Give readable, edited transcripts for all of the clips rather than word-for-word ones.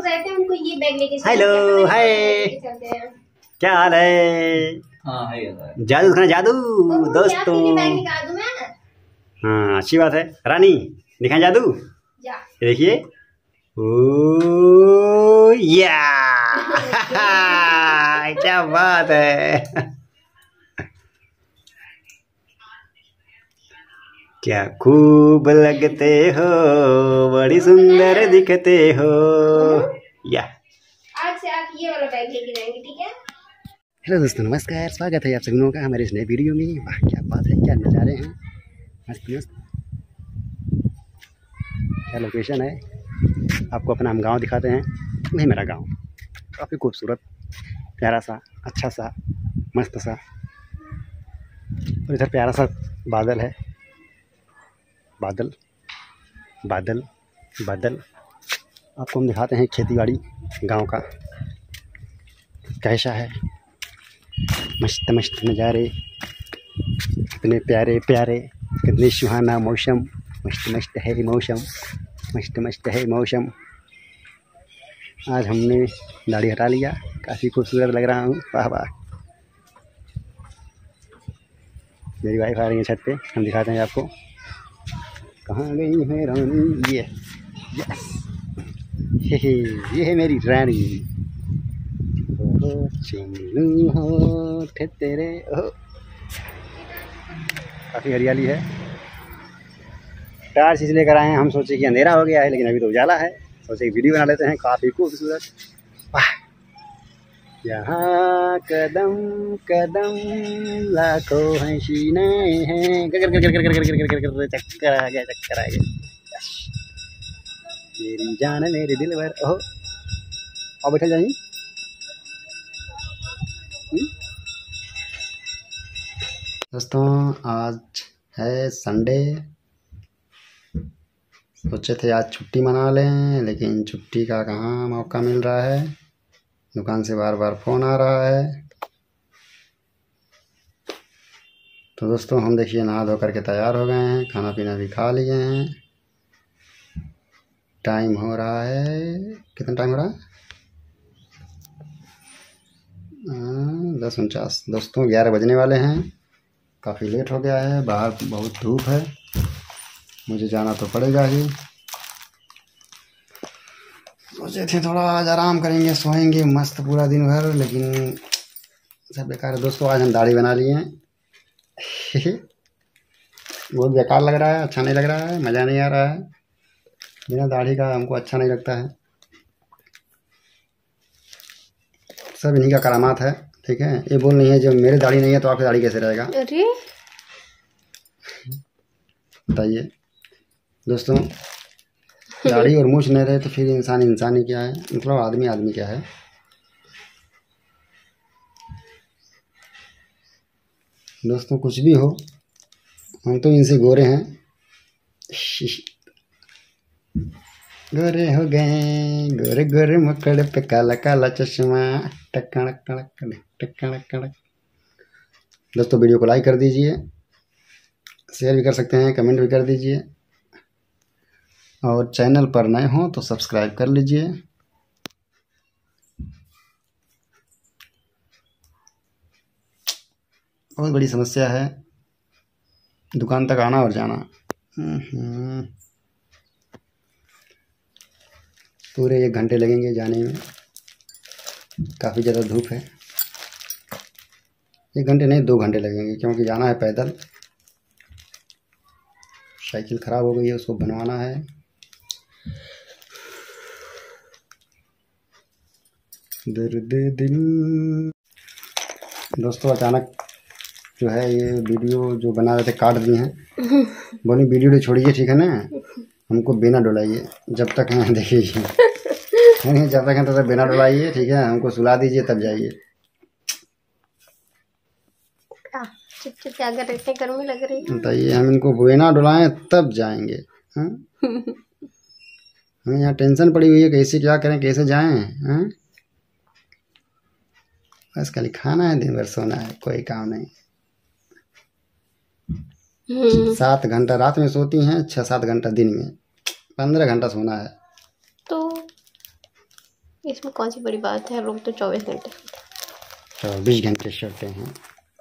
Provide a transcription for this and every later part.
लोग रहते हैं उनको ये बैग लेके हेलो हाय, क्या हाल है? हाँ है जादू दिखाना, जादू दोस्तों। बैग निकाल दूं मैं? हाँ अच्छी बात है। रानी दिखाएं जादू, जा देखिए। ओ या क्या बात है, क्या खूब लगते हो, बड़ी सुंदर दिखते हो या। आज से आप ये वाला बैग लेके जाएंगे, ठीक है? हेलो दोस्तों, नमस्कार, स्वागत है आप सभी लोगों का हमारे इस नए वीडियो में। वाह क्या बात है, क्या नज़ारे हैं, मस्त मस्त। क्या लोकेशन है, आपको अपना हम गांव दिखाते हैं। नहीं मेरा गांव काफ़ी खूबसूरत, प्यारा सा, अच्छा सा, मस्त सा। और इधर प्यारा सा बादल है, बादल बादल बादल। आपको हम दिखाते हैं खेती बाड़ी गाँव का कैसा है। मस्त मस्त नज़ारे, कितने प्यारे प्यारे, कितने सुहाना मौसम, मस्त मस्त है मौसम, मस्त मस्त है मौसम। आज हमने दाढ़ी हटा लिया, काफ़ी खूबसूरत लग रहा हूँ। वाह वाह। मेरी वाइफ आ रही है छत पे, हम दिखाते हैं आपको। कहाँ गई है रानी, ये यस ये है मेरी रानी। चिन्नू हो तेरे ओ। काफ़ी हरियाली है। टार्च इसलिए लेकर आए हैं, हम सोचे कि अंधेरा हो गया है लेकिन अभी तो उजाला है, सोचे वीडियो बना लेते हैं। काफ़ी खूबसूरत। वाह, यहाँ कदम कदम लाखों हसीनाएं हैं। चक्कर आ गया, चक्कर आ गया। मेरी जान मेरे दिल भर। ओहो और बैठे जाइए। दोस्तों आज है संडे, सोचे थे आज छुट्टी मना लें लेकिन छुट्टी का कहाँ मौका मिल रहा है। दुकान से बार बार फ़ोन आ रहा है। तो दोस्तों हम देखिए नहा धो करके तैयार हो गए हैं, खाना पीना भी खा लिए हैं। टाइम हो रहा है, कितना टाइम हो रहा है? 10:49। दोस्तों 11 बजने वाले हैं, काफ़ी लेट हो गया है। बाहर बहुत धूप है, मुझे जाना तो पड़ेगा ही। सोचे थे थोड़ा आज आराम करेंगे, सोएंगे मस्त पूरा दिन भर, लेकिन सब बेकार है। दोस्तों आज हम दाढ़ी बना लिए हैं। बहुत बेकार लग रहा है, अच्छा नहीं लग रहा है, मज़ा नहीं आ रहा है। बिना दाढ़ी का हमको अच्छा नहीं लगता है। सब इन्हीं का करामात है, ठीक है। ये बोल नहीं है जब मेरी दाढ़ी नहीं है तो आपकी दाढ़ी कैसे रहेगा? अरे बताइए दोस्तों, दाढ़ी और मूछ नहीं रहे तो फिर इंसान इंसान ही क्या है, मतलब आदमी आदमी क्या है। दोस्तों कुछ भी हो, हम तो इनसे गोरे हैं। गोरे हो गए, गोरे गोरे मकड़ पे काला काला चश्मा, टकड़क टकड़क टकड़क टकड़क। दोस्तों वीडियो को लाइक कर दीजिए, शेयर भी कर सकते हैं, कमेंट भी कर दीजिए, और चैनल पर नए हों तो सब्सक्राइब कर लीजिए। बहुत बड़ी समस्या है दुकान तक आना और जाना। पूरे 1 घंटे लगेंगे जाने में, काफ़ी ज़्यादा धूप है। 1 घंटे नहीं 2 घंटे लगेंगे, क्योंकि जाना है पैदल। साइकिल ख़राब हो गई है, उसको बनवाना है। दर्द दिल। दोस्तों अचानक जो है ये वीडियो जो बना रहे थे काट दिए हैं। बोली वीडियो छोड़िए, ठीक है ना, हमको बिना डुलाइए जब तक हैं, देखिए नहीं जब तक हैं तब तक बिना डुलाइए, ठीक है। हमको सुला दीजिए तब जाइए। क्या कर रहे थे, गर्मी लग रही है। बताइए, हम इनको बिना डुलाएं तब जाएंगे। हमें यहाँ टेंशन पड़ी हुई है, कैसे क्या करें, कैसे जाएं। बस खाली खाना है, दिन भर सोना है, कोई काम नहीं। 7 घंटा रात में सोती हैं, 6-7 घंटा दिन में, 15 घंटा सोना है। तो इसमें कौन सी बड़ी बात है, लोग तो 24 घंटे 24 घंटे चलते हैं।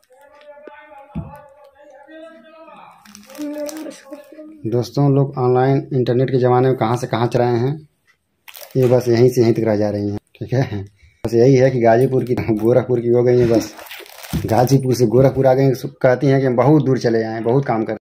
दोस्तों, लोग ऑनलाइन इंटरनेट के ज़माने में कहाँ से कहाँ चलाए हैं, ये बस यहीं से यहीं तक रह जा रही हैं। ठीक है, बस यही है कि गाजीपुर की गोरखपुर की हो गई है, बस गाजीपुर से गोरखपुर आ गई, कहती हैं कि हम बहुत दूर चले आए, बहुत काम कर